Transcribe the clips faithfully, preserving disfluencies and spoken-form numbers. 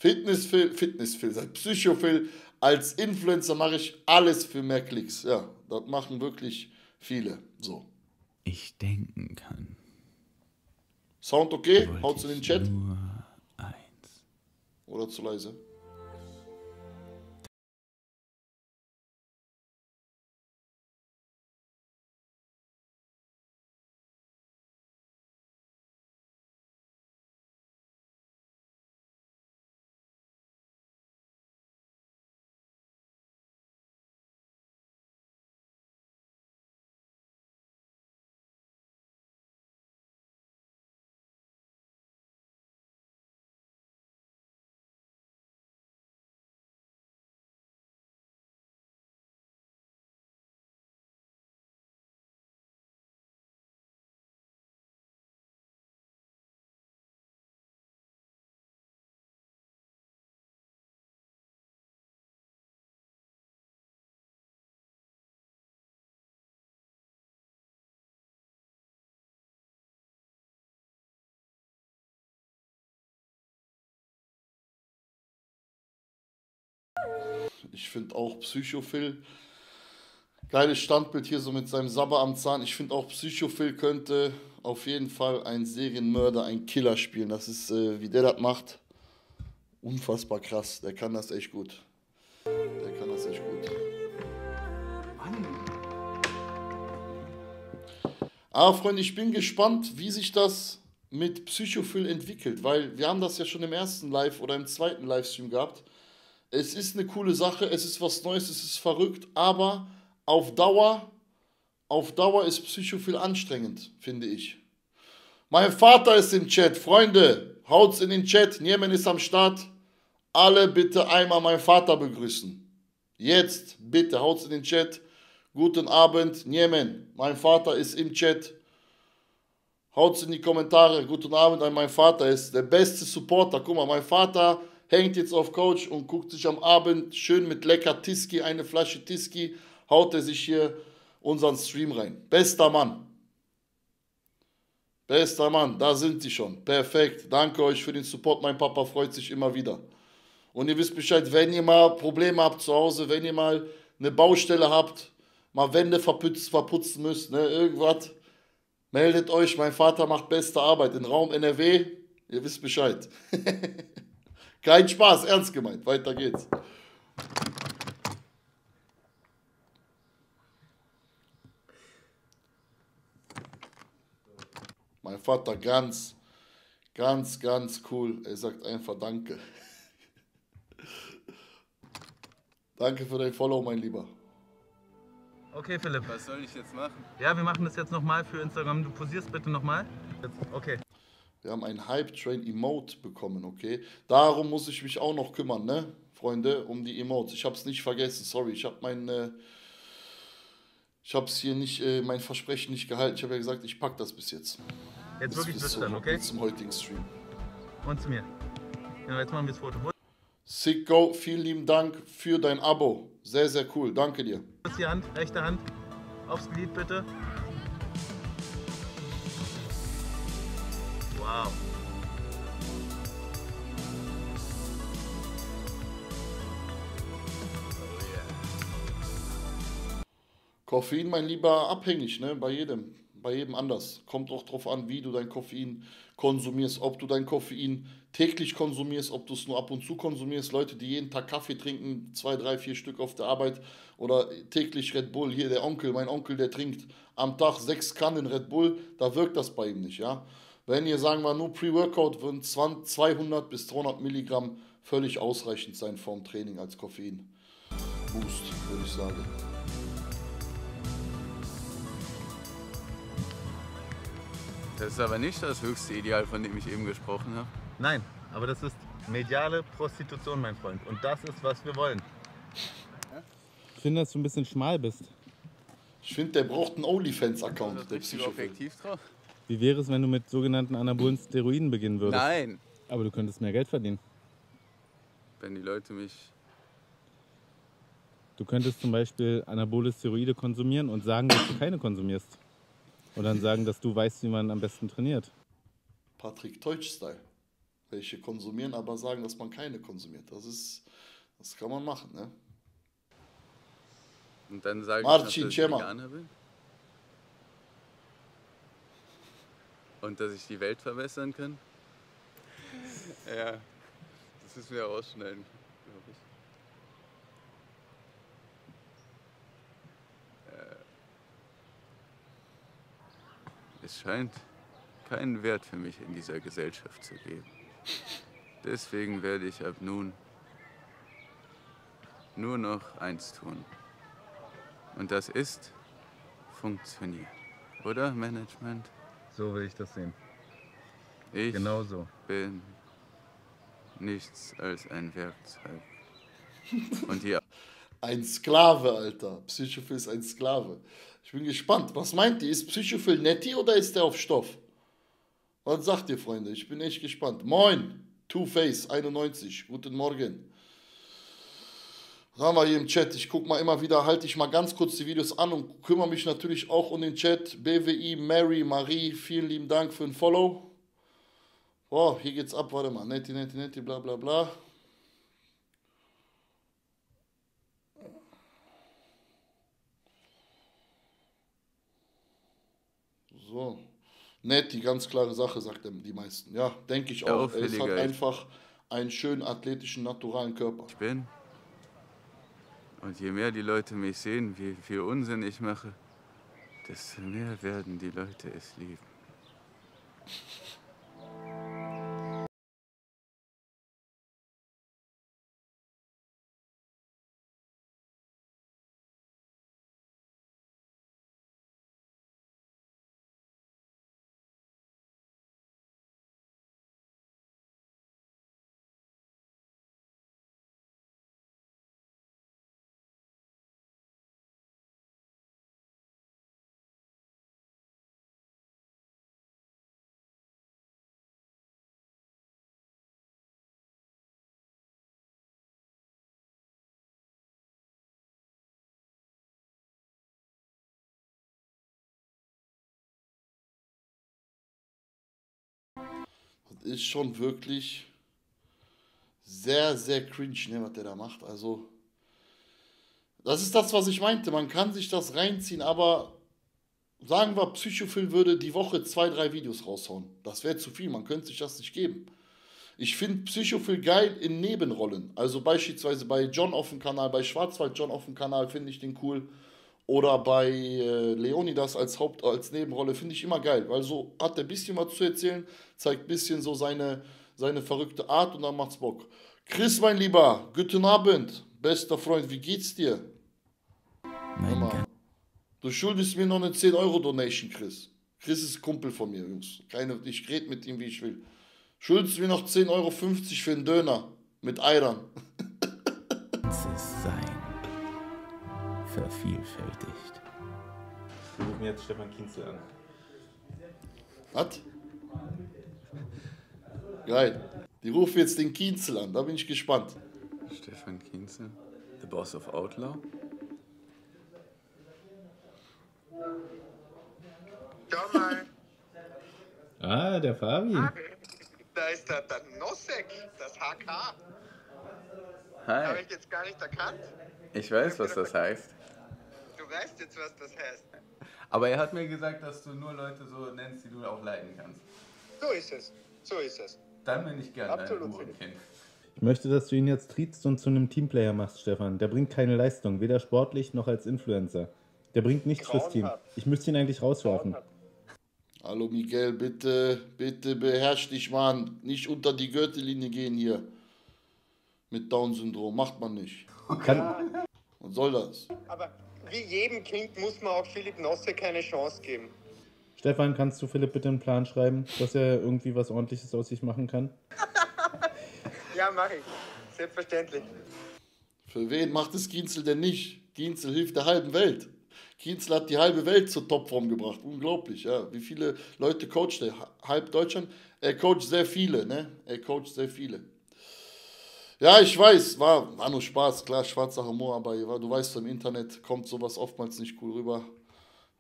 Fitnessphil, Fitnessphil, seit Psychophil. Als Influencer mache ich alles für mehr Klicks. Ja, das machen wirklich viele. So. Ich denken kann. Sound okay? Wollte Haut's in den ich Chat? nur eins. Oder zu leise? Ich finde auch Psychophil, geiles Standbild hier so mit seinem Sabber am Zahn. Ich finde auch Psychophil könnte auf jeden Fall ein Serienmörder, ein Killer spielen. Das ist, äh, wie der das macht, unfassbar krass. Der kann das echt gut. Der kann das echt gut. Aber Freunde, ich bin gespannt, wie sich das mit Psychophil entwickelt, weil wir haben das ja schon im ersten Live oder im zweiten Livestream gehabt. Es ist eine coole Sache, es ist was Neues, es ist verrückt, aber auf Dauer, auf Dauer ist Psychophil anstrengend, finde ich. Mein Vater ist im Chat, Freunde, haut's in den Chat, Niemen ist am Start. Alle bitte einmal meinen Vater begrüßen. Jetzt, bitte, haut's in den Chat. Guten Abend, Niemen, mein Vater ist im Chat. Haut's in die Kommentare, guten Abend an meinen Vater, er ist der beste Supporter. Guck mal, mein Vater hängt jetzt auf Couch und guckt sich am Abend schön mit lecker Tiski, eine Flasche Tiski, haut er sich hier unseren Stream rein. Bester Mann. Bester Mann, da sind sie schon. Perfekt. Danke euch für den Support. Mein Papa freut sich immer wieder. Und ihr wisst Bescheid, wenn ihr mal Probleme habt zu Hause, wenn ihr mal eine Baustelle habt, mal Wände verputz, verputzen müsst, ne, irgendwas, meldet euch. Mein Vater macht beste Arbeit in Raum N R W. Ihr wisst Bescheid. Kein Spaß, ernst gemeint. Weiter geht's. Mein Vater ganz, ganz, ganz cool. Er sagt einfach Danke. Danke für dein Follow, mein Lieber. Okay, Philipp. Was soll ich jetzt machen? Ja, wir machen das jetzt nochmal für Instagram. Du posierst bitte nochmal. Okay. Wir haben ein Hype-Train-Emote bekommen, okay? Darum muss ich mich auch noch kümmern, ne, Freunde, um die Emotes. Ich habe es nicht vergessen, sorry. Ich habe mein, äh, ich habe es hier nicht, äh, mein Versprechen nicht gehalten. Ich habe ja gesagt, ich packe das bis jetzt. Jetzt bis, wirklich bis bis zum, dann, okay? Bis zum heutigen Stream. Und zu mir. Ja, jetzt machen wir das Foto. Sicko, vielen lieben Dank für dein Abo. Sehr, sehr cool. Danke dir. Kurz die Hand, rechte Hand. Aufs Glied bitte. Wow. Koffein, mein Lieber, abhängig, ne? Bei jedem. Bei jedem anders. Kommt auch drauf an, wie du dein Koffein konsumierst. Ob du dein Koffein täglich konsumierst, ob du es nur ab und zu konsumierst. Leute, die jeden Tag Kaffee trinken, zwei, drei, vier Stück auf der Arbeit oder täglich Red Bull. Hier der Onkel, mein Onkel, der trinkt am Tag sechs Kannen Red Bull. Da wirkt das bei ihm nicht, ja? Wenn ihr, sagen wir, nur Pre-Workout, würden zweihundert bis dreihundert Milligramm völlig ausreichend sein vorm Training als Koffein. Boost, würde ich sagen. Das ist aber nicht das höchste Ideal, von dem ich eben gesprochen habe. Nein, aber das ist mediale Prostitution, mein Freund. Und das ist, was wir wollen. Ich finde, dass du ein bisschen schmal bist. Ich finde, der braucht einen OnlyFans-Account, Das der richtig Psychophil. objektiv drauf? Wie wäre es, wenn du mit sogenannten anabolen Steroiden beginnen würdest? Nein. Aber du könntest mehr Geld verdienen. Wenn die Leute mich... Du könntest zum Beispiel anabole Steroide konsumieren und sagen, dass du keine konsumierst. Und dann sagen, dass du weißt, wie man am besten trainiert. Patrick Teutsch-Style. welche konsumieren, aber sagen, dass man keine konsumiert. Das ist, das kann man machen, ne? Und dann sage ich noch, dass Marcin, ich Cema. Veganer bin. Und dass ich die Welt verbessern kann. Ja, das müssen wir rausschneiden, glaube ich. Äh, es scheint keinen Wert für mich in dieser Gesellschaft zu geben. Deswegen werde ich ab nun nur noch eins tun. Und das ist funktionieren. Oder, Management? So will ich das sehen. Ich Genau so. bin nichts als ein Werkzeug. Und die Ein Sklave, Alter. Psychophil ist ein Sklave. Ich bin gespannt. Was meint ihr? Ist Psychophil netti oder ist der auf Stoff? Was sagt ihr, Freunde? Ich bin echt gespannt. Moin, Two-Face einundneunzig. Guten Morgen. Was haben wir hier im Chat? Ich gucke mal immer wieder, halte ich mal ganz kurz die Videos an und kümmere mich natürlich auch um den Chat. B W I, Mary, Marie, vielen lieben Dank für den Follow. Boah, hier geht's ab, warte mal. Netti, netti, netti, bla bla bla. So. Netti, ganz klare Sache, sagt er, die meisten. Ja, denke ich Ja, auch. Er ist halt auffälliger. einfach einen schönen, athletischen, naturalen Körper. ich bin. Und je mehr die Leute mich sehen, wie viel Unsinn ich mache, desto mehr werden die Leute es lieben. Das ist schon wirklich sehr, sehr cringe, ne, was der da macht. Also, das ist das, was ich meinte. Man kann sich das reinziehen, aber sagen wir, Psychophil würde die Woche zwei, drei Videos raushauen. Das wäre zu viel, man könnte sich das nicht geben. Ich finde Psychophil geil in Nebenrollen. Also beispielsweise bei John auf dem Kanal, bei Schwarzwald John auf dem Kanal finde ich den cool. Oder bei äh, Leonidas als Haupt, als Nebenrolle finde ich immer geil, weil so hat er ein bisschen was zu erzählen, zeigt ein bisschen so seine, seine verrückte Art und dann macht's Bock. Chris, mein Lieber, guten Abend, bester Freund, wie geht's dir? Hör mal, du schuldest mir noch eine zehn Euro Donation, Chris. Chris ist ein Kumpel von mir, Jungs. Keine, ich rede mit ihm, wie ich will. Schuldest mir noch zehn Euro fünfzig für einen Döner mit Eiern. Ganzes Sein vervielfältigt. Wir rufen jetzt Stefan Kienzel an. Was? Geil. Die rufen jetzt den Kienzel an, da bin ich gespannt. Stefan Kienzel, the boss of Outlaw. Schau mal, Ah, der Fabi. da ist der, der Nosek, das H K. Habe Hi, ich jetzt gar nicht erkannt. ich weiß, was das heißt. Du weißt jetzt, was das heißt. Aber er hat mir gesagt, dass du nur Leute so nennst, die du auch leiden kannst. So ist es. So ist es. Dann bin ich gern dein Absolut. Hurenkind. Ich möchte, dass du ihn jetzt triezt und zu einem Teamplayer machst, Stefan. Der bringt keine Leistung, weder sportlich noch als Influencer. Der bringt nichts fürs Team. Grauenhaft. Ich müsste ihn eigentlich rauswerfen. Hallo Miguel, bitte, bitte beherrsch dich, Mann. Nicht unter die Gürtellinie gehen hier. Mit Down-Syndrom. Macht man nicht. Kann, Was soll das? Aber wie jedem Kind muss man auch Philipp Nosek keine Chance geben. Stefan, kannst du Philipp bitte einen Plan schreiben, dass er irgendwie was Ordentliches aus sich machen kann? Ja, mache ich. Selbstverständlich. Für wen macht es Kienzel denn nicht? Kienzel hilft der halben Welt. Kienzel hat die halbe Welt zur Topform gebracht. Unglaublich, ja. Wie viele Leute coacht er? Halb Deutschland? Er coacht sehr viele, ne? Er coacht sehr viele. Ja, ich weiß, war, war nur Spaß, klar, schwarzer Humor, aber du weißt, im Internet kommt sowas oftmals nicht cool rüber.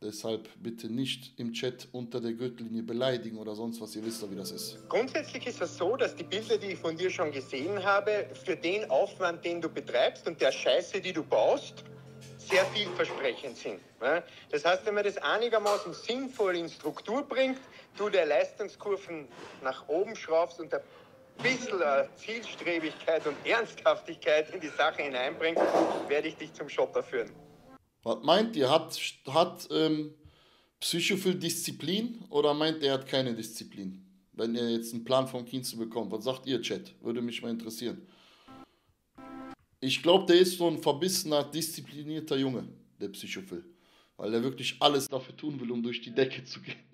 Deshalb bitte nicht im Chat unter der Gürtellinie beleidigen oder sonst was. Ihr wisst doch, wie das ist. Grundsätzlich ist es so, dass die Bilder, die ich von dir schon gesehen habe, für den Aufwand, den du betreibst und der Scheiße, die du baust, sehr vielversprechend sind. Das heißt, wenn man das einigermaßen sinnvoll in Struktur bringt, du der Leistungskurven nach oben schraubst und ein bisschen Zielstrebigkeit und Ernsthaftigkeit in die Sache hineinbringst, werde ich dich zum Schotter führen. Was meint ihr? Hat, hat ähm, Psychophil Disziplin oder meint er hat keine Disziplin? Wenn er jetzt einen Plan vom Kienzel bekommt. Was sagt ihr, Chat? Würde mich mal interessieren. Ich glaube, der ist so ein verbissener, disziplinierter Junge, der Psychophil. Weil er wirklich alles dafür tun will, um durch die Decke zu gehen.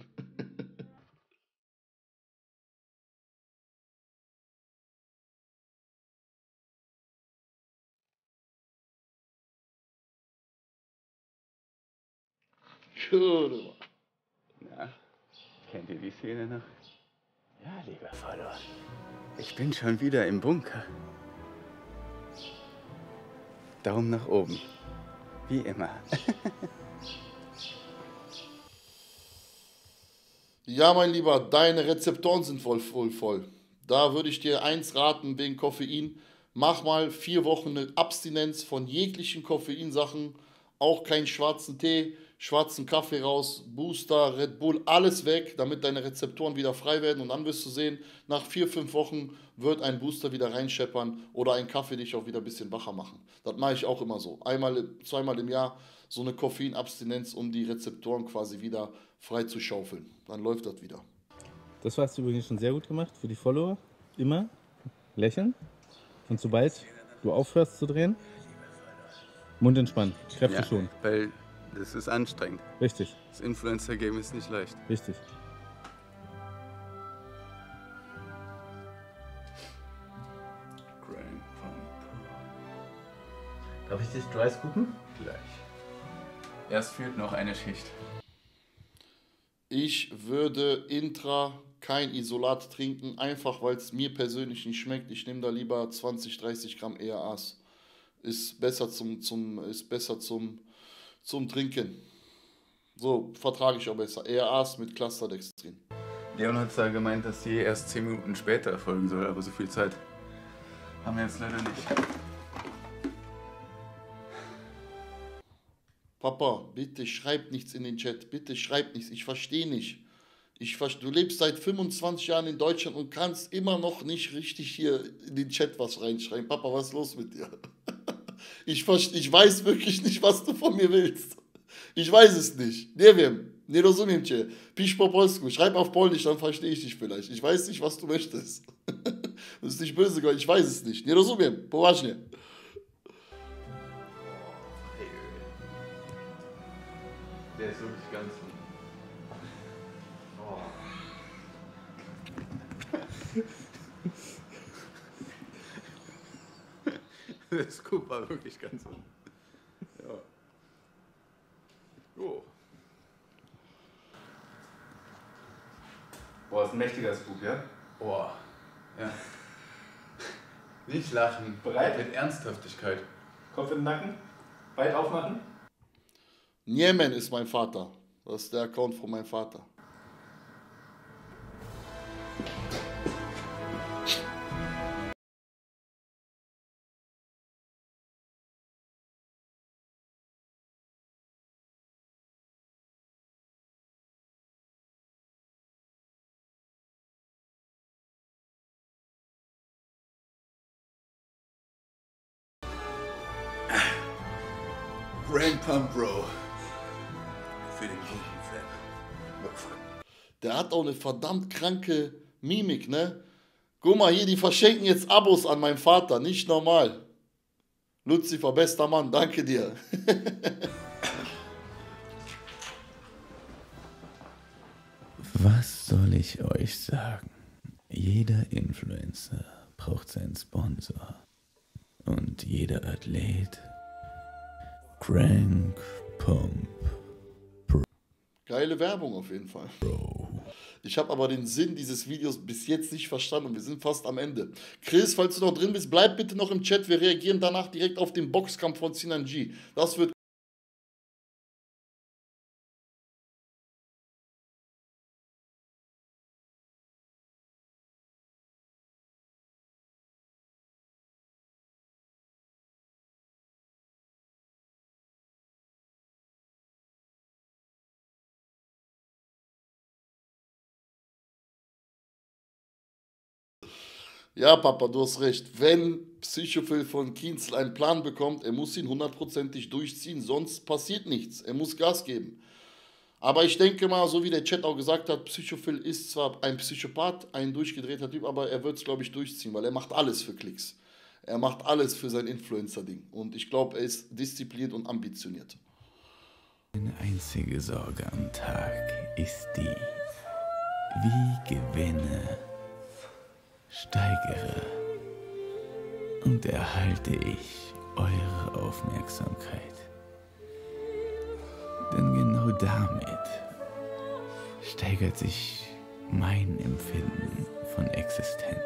Schön. Na, kennt ihr die Szene noch? Ja, lieber Follower. Ich bin schon wieder im Bunker. Daumen nach oben. Wie immer. Ja, mein Lieber, deine Rezeptoren sind voll, voll, voll. Da würde ich dir eins raten wegen Koffein. Mach mal vier Wochen eine Abstinenz von jeglichen Koffeinsachen. Auch keinen schwarzen Tee, schwarzen Kaffee raus, Booster, Red Bull, alles weg, damit deine Rezeptoren wieder frei werden. Und dann wirst du sehen, nach vier, fünf Wochen wird ein Booster wieder reinscheppern oder ein Kaffee dich auch wieder ein bisschen wacher machen. Das mache ich auch immer so. Einmal, zweimal im Jahr so eine Koffeinabstinenz, um die Rezeptoren quasi wieder frei zu schaufeln. Dann läuft das wieder. Das hast du übrigens schon sehr gut gemacht für die Follower. Immer lächeln. Und sobald du aufhörst zu drehen, Mund entspannen, Kräfte Ja, schon. weil das ist anstrengend. Richtig, Das Influencer-Game ist nicht leicht. richtig. Darf ich dich dry scoopen? Gleich. Erst fehlt noch eine Schicht. Ich würde Intra kein Isolat trinken, einfach weil es mir persönlich nicht schmeckt. Ich nehme da lieber zwanzig, dreißig Gramm E R As. Ist besser zum, zum, ist besser zum, zum Trinken. So vertrage ich auch besser. E R As mit Clusterdextrin. Leon hat zwar gemeint, dass die erst zehn Minuten später erfolgen soll, aber so viel Zeit haben wir jetzt leider nicht. Papa, bitte schreib nichts in den Chat. Bitte schreib nichts. Ich verstehe nicht. Ich verste- du lebst seit fünfundzwanzig Jahren in Deutschland und kannst immer noch nicht richtig hier in den Chat was reinschreiben. Papa, was ist los mit dir? Ich, verste- ich weiß wirklich nicht, was du von mir willst. Ich weiß es nicht. Nie wiem. Nie rozumiem cię. Pisz po polsku. Schreib auf Polnisch, dann verstehe ich dich vielleicht. Ich weiß nicht, was du möchtest. Das ist nicht böse, Gott. Ich weiß es nicht. Nie rozumiem. Poważnie. Der ist wirklich ganz... Oh. Der Scoop war wirklich ganz unten. Ja. Jo. Boah, ist ein mächtiger Scoop, ja? Boah. Ja. Nicht lachen. Bereit? Mit Ernsthaftigkeit. Kopf in den Nacken, weit aufmachen. Niemen ist mein Vater. Das ist der Account von meinem Vater. Brain Pump, Bro. Für den guten Fan. Der hat auch eine verdammt kranke Mimik, ne? Guck mal hier, die verschenken jetzt Abos an meinen Vater. Nicht normal. Lucifer, bester Mann, danke dir. Was soll ich euch sagen? Jeder Influencer braucht seinen Sponsor. Und jeder Athlet Crank Pump Geile Werbung auf jeden Fall. Bro. Ich habe aber den Sinn dieses Videos bis jetzt nicht verstanden. Wir sind fast am Ende. Chris, falls du noch drin bist, bleib bitte noch im Chat. Wir reagieren danach direkt auf den Boxkampf von Sinan G. Das wird Ja, Papa, du hast recht. Wenn Psychophil von Kienzl einen Plan bekommt, er muss ihn hundertprozentig durchziehen, sonst passiert nichts. Er muss Gas geben. Aber ich denke mal, so wie der Chat auch gesagt hat, Psychophil ist zwar ein Psychopath, ein durchgedrehter Typ, aber er wird es, glaube ich, durchziehen, weil er macht alles für Klicks. Er macht alles für sein Influencer-Ding. Und ich glaube, er ist diszipliniert und ambitioniert. Meine einzige Sorge am Tag ist die, wie gewinne, steigere und erhalte ich eure Aufmerksamkeit. Denn genau damit steigert sich mein Empfinden von Existenz.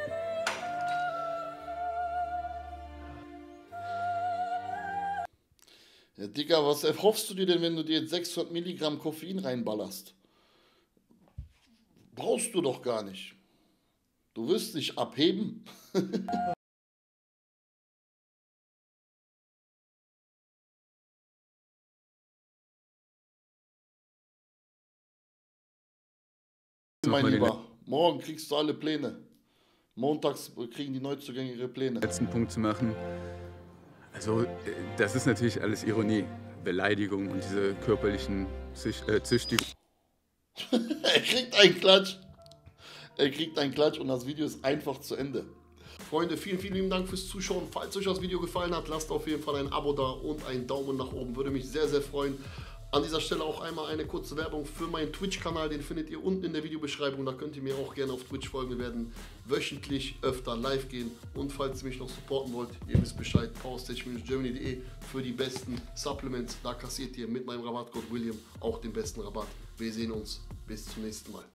Ja, Digga, was erhoffst du dir denn, wenn du dir jetzt sechshundert Milligramm Koffein reinballerst? Brauchst du doch gar nicht. Du wirst nicht abheben. Mein Lieber, morgen kriegst du alle Pläne. Montags kriegen die Neuzugänge ihre Pläne. Letzten Punkt zu machen. Also, das ist natürlich alles Ironie. Beleidigung und diese körperlichen Züch äh, Züchtigungen. Er kriegt einen Klatsch. Er kriegt einen Klatsch und das Video ist einfach zu Ende. Freunde, vielen, vielen lieben Dank fürs Zuschauen. Falls euch das Video gefallen hat, lasst auf jeden Fall ein Abo da und einen Daumen nach oben. Würde mich sehr, sehr freuen. An dieser Stelle auch einmal eine kurze Werbung für meinen Twitch-Kanal. Den findet ihr unten in der Videobeschreibung. Da könnt ihr mir auch gerne auf Twitch folgen. Wir werden wöchentlich öfter live gehen. Und falls ihr mich noch supporten wollt, ihr wisst Bescheid, powerstage Germany punkt de für die besten Supplements. Da kassiert ihr mit meinem Rabattcode William auch den besten Rabatt. Wir sehen uns. Bis zum nächsten Mal.